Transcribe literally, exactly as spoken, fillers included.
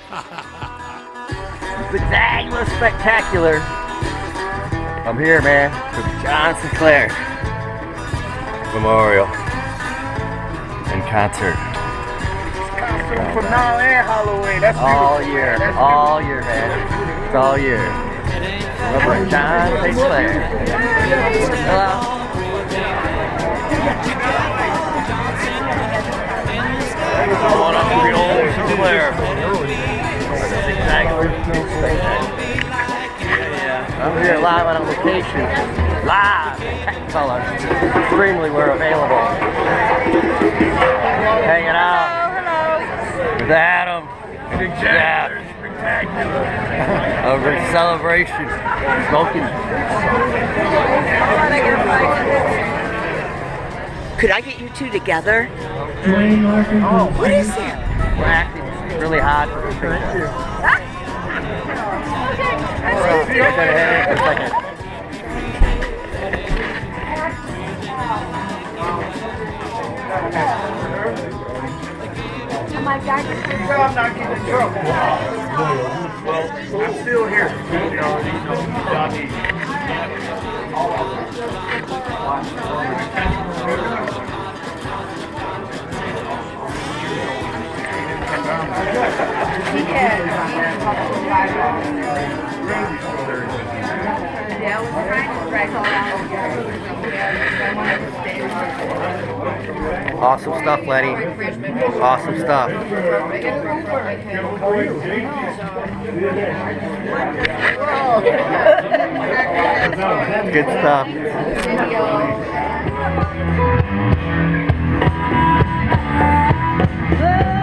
Spectacular, spectacular. I'm here, man, for the John Sinclair Memorial and concert. Costume for now and Halloween. That's all beautiful. year, That's all year, man. It's all year. Remember John Sinclair. Hello. Going up to the old Sinclair. I'm here live on a location. Live in color. Extremely we're available. Hanging out. With Adam. spectacular. Spectacular. Over a celebration. Smoking. Could I get you two together? Oh, what is it? We're acting really hot for the picture. We're gonna head in for a second. Oh my God. I'm not getting in trouble. Well, I'm still here. You know, you know, Johnny. Awesome stuff, Lenny. Awesome stuff. Good stuff.